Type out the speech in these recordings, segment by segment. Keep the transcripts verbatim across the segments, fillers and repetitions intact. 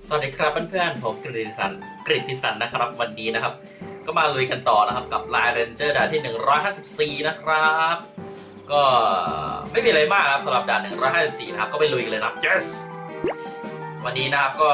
สวัสดีครับเพื่อนๆผมกฤติสันกฤติสันนะครับวันนี้นะครับก็มาลุยกันต่อนะครับกับ Line Ranger ด่านที่หนึ่งร้อยห้าสิบสี่นะครับก็ไม่มีอะไรมากครับสำหรับด่านหนึ่งร้อยห้าสิบสี่นะครับก็ไปลุยกันเลยนะครับ yes วันนี้นะครับก็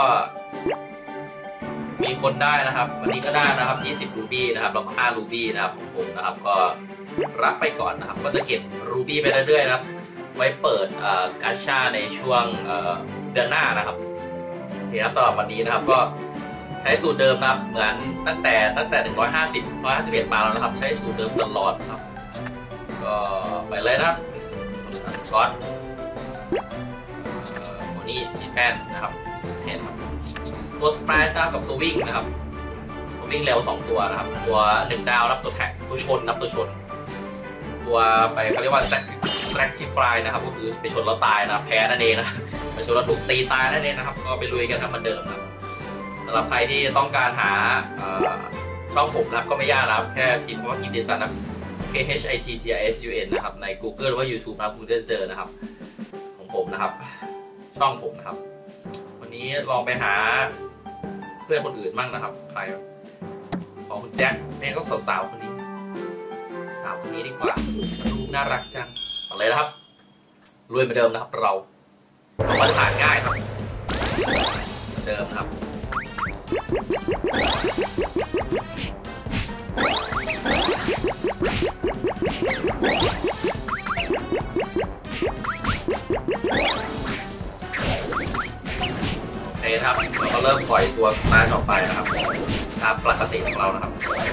มีคนได้นะครับวันนี้ก็ได้นะครับยี่สิบรูบี้นะครับแล้วก็ห้ารูบี้นะครับของผมนะครับก็รับไปก่อนนะครับก็จะเก็บรูบี้ไปเรื่อยๆนะครับไว้เปิดกาชาในช่วงเดือนหน้านะครับครับสำหรับวันนี้นะครับก็ใช้สูตรเดิมนะครับเหมือนตั้งแต่ตั้งแต่หนึ่งร้อยห้าสิบ หนึ่งร้อยห้าสิบเอ็ดมาแล้วนะครับใช้สูตรเดิมตลอดครับก็ไปเลยนะครับสกอตโมนี่ดีแฟนนะครับเห็นครับตัวสไปซ์นะครับกับตัววิ่งนะครับตัววิ่งเร็วสองตัวนะครับตัวหนึ่งดาวรับตัวแท็กตัวชนรับตัวชนตัวไปเขาเรียกว่าแซกทิฟายนะครับก็คือไปชนแล้วตายนะแพ้นั่นเองนะไปชนแล้วถูกตีตายนั่นเองนะครับก็ไปลุยกันทำเหมือนเดิมครับสำหรับใครที่ต้องการหาช่องผมนะครับก็ไม่ยากนะครับแค่พิมพ์คำว่ากิตติสันนะ K H I T T I S U N นะครับใน Google หรือว่า YouTube นะครับคุณจะเจอนะครับของผมนะครับช่องผมนะครับวันนี้ลองไปหาเพื่อนคนอื่นบ้างนะครับใครของคุณแจ็คเนี่ยก็สาวๆคนนี้สาวคนนี้ดีกว่าดูน่ารักจังมาเลยนะครับรวยเหมือนเดิมนะครับเราเรามาทานง่ายครับเหมือนเดิมครับโอเคครับเราก็เริ่มปล่อยตัวสตาร์ทออกไปนะครับตามปกติของเรานะครับ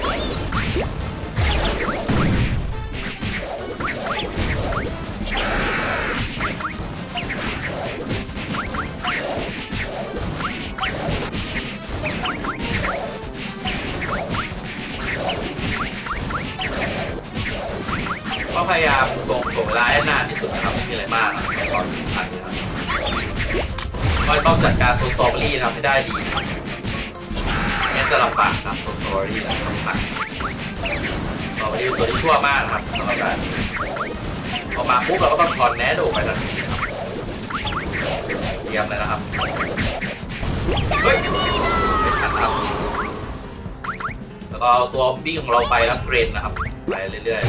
ก็พยายามส่งส่งเวลาให้นานที่สุดนะครับไม่มีอะไรมากตอนสำคัญนะครับก็ต้องจัดการตัวสตรอเบอรี่ทำให้ได้ดีนี่จะลำบากครับตัวสตรอเบอรี่สำคัญสตรอเบอรี่ตัวที่ชั่วมากนะครับสำหรับการพอมาปุ๊บเราก็ต้องถอนแนโดไปทันทีนะครับเตรียมเลยนะครับเฮ้ยไม่ทันครับแล้วก็เอาตัววิ่งของเราไปรับเกรนนะครับไปเรื่อยๆ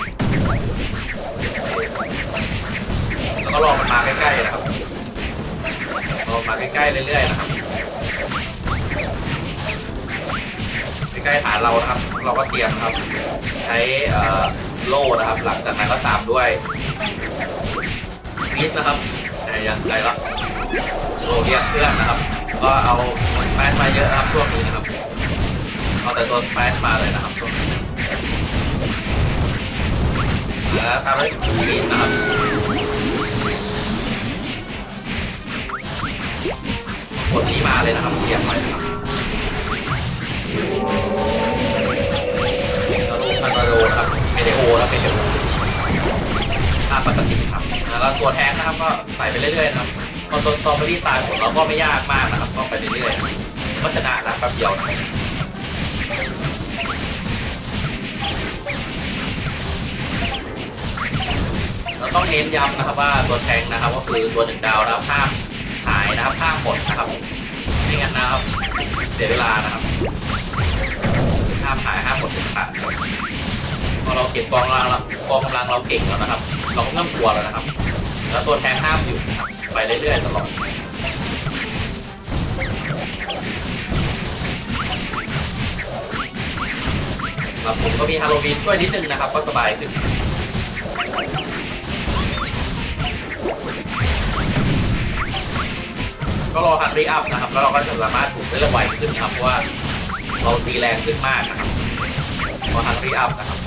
แล้วก็รอมันมาใกล้ๆนะครับรอมาใกล้ๆเรื่อยๆนะครับใกล้ๆฐานเรานะครับเราก็เตรียมครับใช้โล่นะครับหลังจากนั้นก็ตามด้วยมิสนะครับยังไกลละโล่เรียกเพื่อนนะครับก็เอาแปนมาเยอะนะครับช่วงนี้นะครับเอาแต่ตัวแปนมาเลยนะครับช่วงนี้แล้วตามด้วยมิสนะครับกดนี้มาเลยนะครับเตรียมไว้นะครับแล้วดูพันมาโดนะครับเมเดโอแล้วเป็นเดโอตามปกติครับแล้วก็ตัวแทงนะครับก็ใส่ไปเรื่อยๆนะครับพอตัวสตรอเบอรี่ตายหมดเราก็ไม่ยากมากนะครับก็ไปเรื่อยๆก็ชนะนะแป๊บเดียวเราต้องเน้นย้ำนะครับว่าตัวแทงนะครับก็คือตัวหนึ่งดาวนะครับห้ามหายนะครับห้ามหมดนะครับไม่งั้นนะครับเสียเวลานะครับห้ามหายห้ามหมดเด็ดขาดพอเราเก็บกองกำลังเรากองกำลังเราเก่งแล้วนะครับเราก็เริ่มกลัวแล้วนะครับแล้วตัวแทงห้ามอยู่นะครับไปเรื่อยๆตลอดแล้วผมก็มีฮาโลวีนช่วยนิดนึงนะครับก็สบายขึ้นก็รอฮันรี่อัพนะครับแล้วเราก็จะสามารถถูกได้ไวขึ้นครับเพราะว่าเราตีแรงขึ้นมากนะครับรอฮันรี่อัพนะครับ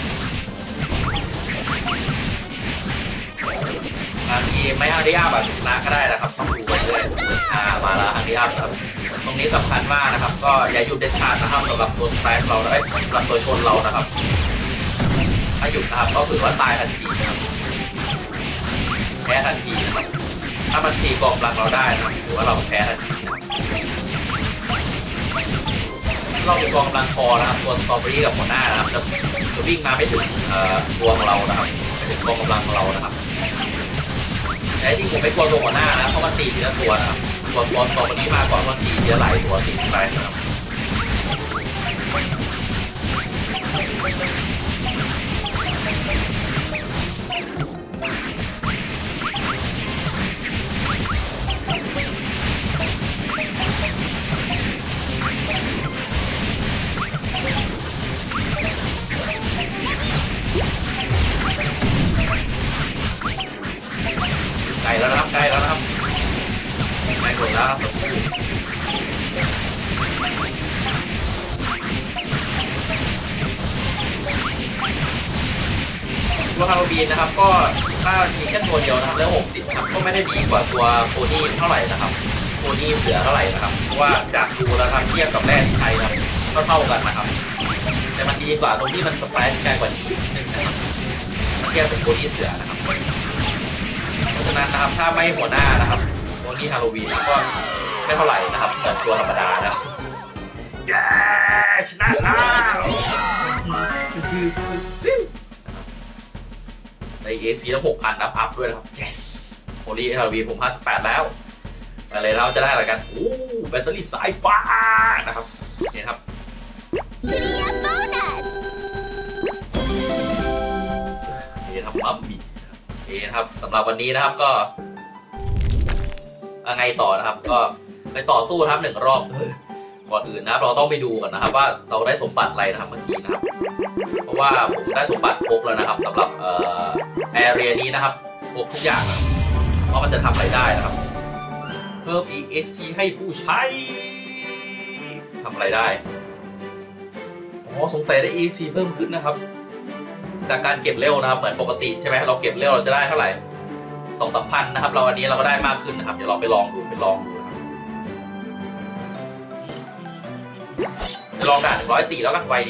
บางทีไม่ฮันรี่อัพแบบชนะก็ได้นะครับต้องดูไปเรื่อยอ่ามาแล้วฮันรี่อัพครับตรงนี้สำคัญมากนะครับก็อย่าหยุดเด็ดขาดนะครับสำหรับตัวสไปร์เราและสำหรับตัวชนเรานะครับถ้าหยุดนะครับก็คือว่าตายทันทีนะครับแพ้ทันทีนะครับถ้ามันตีกองกำลังเราได้นะถือว่าเราแพ้ทันทีเรามีกองกำลังพอนะครับตัวสตรอเบอรี่กับหัวหน้านะครับจะวิ่งมาไม่ถึงตัวของเรานะครับไม่ถึงกองกำลังของเรานะครับแต่จริงผมไม่กลัวตัวหัวหน้านะเพราะมันตีทีละตัวนะครับตัวตัวตัวนี้มาก่อนวันที่เสียหลายตัวติดไปนะครับใกล้แล้วนะครับใกล้แล้วนะครับใกล้หมดแล้วครับตัวฮาโลวีนนะครับก็ถ้ามีแค่ตัวเดียวนะครับแล้วหกสิบครับก็ไม่ได้ดีกว่าตัวโพนี่เท่าไหร่นะครับโพนี่เสือเท่าไหร่นะครับเพราะว่าจากดูแล้วครับเทียบกับแร่ที่ไทยครับก็เท่ากันนะครับแต่มันดีกว่าตรงที่มันสไปร์ไกลกว่านี้นิดนึงนะครับเทียบกับโพนี่เสือนะครับเพราะฉะนั้นนะครับถ้าไม่หัวหน้านะครับโพนี่ฮาโลวีนก็ไม่เท่าไหร่นะครับเหมือนตัวธรรมดานะครับเย้ชนะแล้วใน เอ เอส พี แล้ว หกพัน อัพอัพด้วยนะครับ yes โพนี่ฮาโลวีนผมห้าสิบแปดแล้วอะไรเราจะได้อะไรกันโอ้แบตเตอรี่สายฟ้านะครับนี่ครับนี่ครับมัมมี่นี่ครับสำหรับวันนี้นะครับก็ไงต่อนะครับก็ไปต่อสู้นะครับหนึ่งรอบก่อนอื่นนะครับเราต้องไปดูกันนะครับว่าเราได้สมบัติอะไรนะครับเมื่อกี้นะครับเพราะว่าผมได้สมบัติครบแล้วนะครับสำหรับเอ่อแอเรียนี้นะครับครบทุกอย่างนะว่ามันจะทำอะไรได้นะครับเพิ่ม อี เอ็กซ์ พี ให้ผู้ใช้ทำอะไรได้อ๋อสงสัยได้ อี เอ็กซ์ พี เพิ่มขึ้นนะครับจากการเก็บเร็วนะครับเหมือนปกติใช่ไหมเราเก็บเร็วเราจะได้เท่าไหร่สองสามพันนะครับเราวันนี้เราก็ได้มากขึ้นนะครับเดี๋ยวเราไปลองดูไปลองดูไปลองด่านหนึ่งร้อยสี่แล้วกันไวดี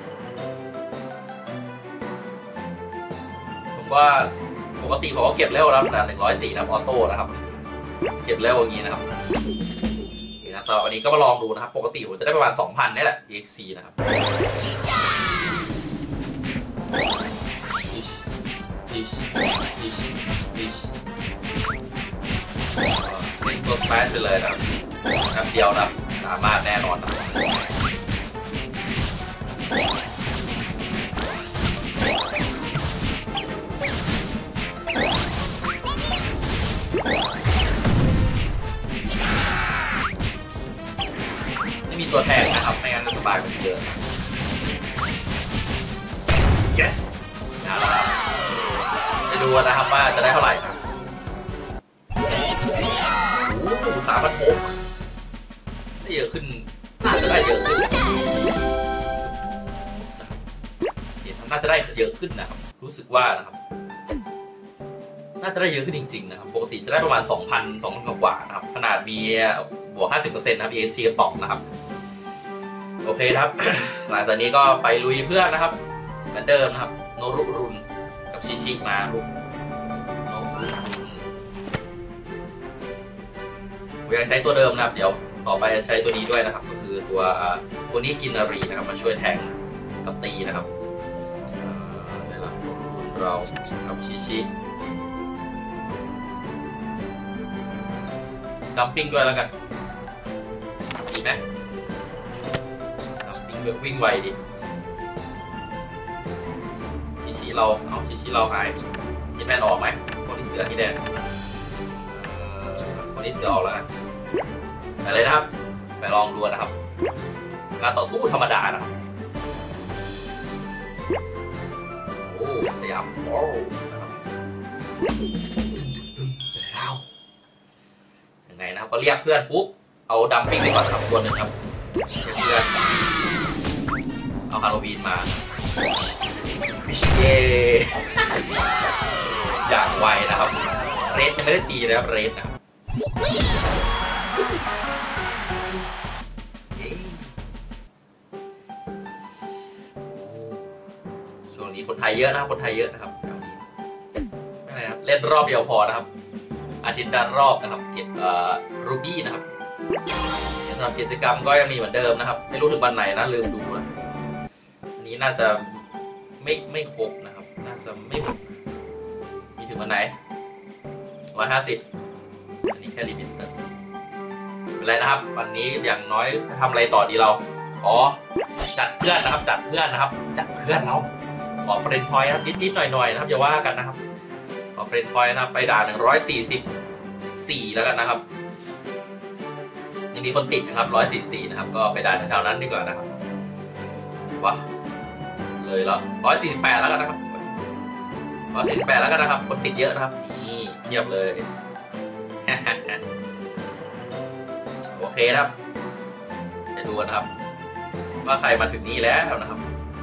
ผมว่าปกติผมก็เก็บเร็วแล้วด่านหนึ่งร้อยสี่นะออโต้นะครับเก็บเร็วอย่างนี้นะครับนี่นะสำหรับวันนี้ก็มาลองดูนะครับปกติผมจะได้ประมาณ สองพัน นี่แหละ อี เอ็กซ์ พี นะครับตัวสเปซไปเลยนะครับแป๊บเดียวนะสามารถแน่นอนนะไม่มีตัวแทนนะครับไม่งั้นจะสบายกว่านี้เยอะ yes นะครับจะดูนะครับว่าจะได้เท่าไหร่ครับโอ้สามพันหกได้เยอะขึ้นน่าจะได้เยอะขึ้นน่าจะได้เยอะขึ้นนะครับรู้สึกว่านะครับน่าจะได้เยอะขึ้นจริงๆนะครับปกติจะได้ประมาณ สองพัน สองพัน กว่านะครับขนาดมีบวก ห้าสิบเปอร์เซ็นต์ นะครับ อี เอ็กซ์ พี กระป๋องนะครับโอเคครับ หลังจากนี้ก็ไปลุยเพื่อนนะครับเหมือนเดิมครับโนรุรุนกับชิชิมารุโนรุรุนผมยังใช้ตัวเดิมนะครับเดี๋ยวต่อไปจะใช้ตัวนี้ด้วยนะครับก็คือตัวตัวนี้กินนารีนะครับมาช่วยแทงกับตีนะครับนี่แหละโนรุรุนเรากับชิชิดัมปิ้งด้วยแล้วกันดีไหมดัมปิ้งด้วยวิ่งไวดิชิชิเราเอาชิชิเราหายยิงแม่นออกไหมคนที่เสือที่แดงคนที่เสือออกแล้วนะไปเลยนะครับไปลองดูนะครับการต่อสู้ธรรมดานะครับโอ้สยามโอ้นะครับยังไงนะครับก็เรียกเพื่อนปุ๊บเอาดัมปิ้งไปก่อนครับตัวหนึ่งครับเพื่อนเอาฮาโลวีนมาวิชเย่อย่างไวนะครับเรสยังไม่ได้ตีเลยครับเรสนะครับช่วงนี้คนไทยเยอะนะครับคนไทยเยอะนะครับแถวนี้ไม่เป็นไรครับเล่นรอบเดียวพอนะครับอาทิตย์ละรอบนะครับเก็บเอ่อรูบี้นะครับสำหรับกิจกรรมก็ยังมีเหมือนเดิมนะครับไม่รู้ถึงวันไหนนะลืมดูนะอันนี้น่าจะไม่ไม่ครบนะครับน่าจะไม่หมดมีถึงวันไหนร้อยห้าสิบอันนี้แค่ลิมิตเตอร์เป็นไรนะครับวันนี้อย่างน้อยทำอะไรต่อดีเราอ๋อจัดเพื่อนนะครับจัดเพื่อนนะครับจัดเพื่อนเราขอเฟรนด์พอยต์ครับนิดๆหน่อยๆนะครับอย่าว่ากันนะครับขอเฟรนด์พอยต์นะครับไปด่าหนึ่งร้อยสี่สิบสี่แล้วกันนะครับยังมีคนติดนะครับร้อยสี่สี่นะครับก็ไปด่าแถวๆนั้นดีกว่านะครับว้าเลยเหรอร้อยสี่สิบแปดแล้วกันนะครับร้อยสี่สิบแปดแล้วกันนะครับคนติดเยอะนะครับนี่เงียบเลย โอเคครับไปดูกันนะครับว่าใครมาถึงนี่แล้วนะครับ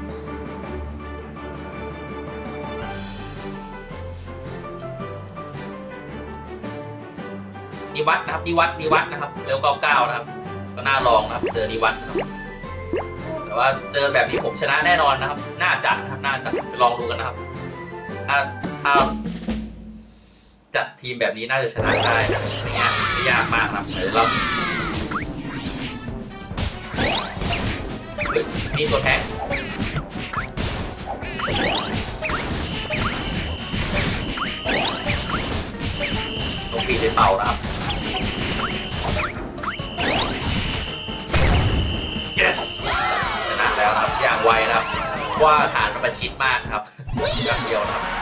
นิวัฒนะครับนิวัฒนิวัฒนะครับเร็วเก้าเก้านะครับก็น่าลองนะครับเจอนิวัฒนะครับแต่ว่าเจอแบบนี้ผมชนะแน่นอนนะครับน่าจะนะครับน่าจะไปลองดูกันนะครับถ้าถ้าจัดทีมแบบนี้น่าจะชนะได้นะไม่ยากไม่ยากมากนะครับเดี๋ยวเรานี่ตัวแทงตรงปีในเตานะครับ yes ชนะแล้วครับอย่างไวนะครับว่าฐานมันประชิดมากครับอย่างเดียวนะครับ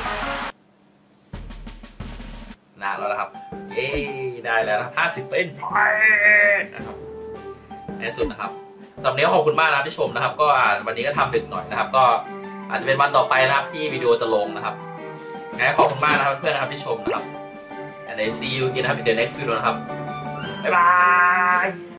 นานแล้วนะครับเย้ได้แล้วนะห้าสิบเส้นนะครับในสุดนะครับสำหรับนี้ขอบคุณมากนะครับที่ชมนะครับก็วันนี้ก็ทำดึกหน่อยนะครับก็อาจจะเป็นวันต่อไปนะครับที่วิดีโอจะลงนะครับงั้นขอบคุณมากนะครับเพื่อนนะครับที่ชมนะครับ and I see you again นะครับ in the next video นะครับบ๊ายบาย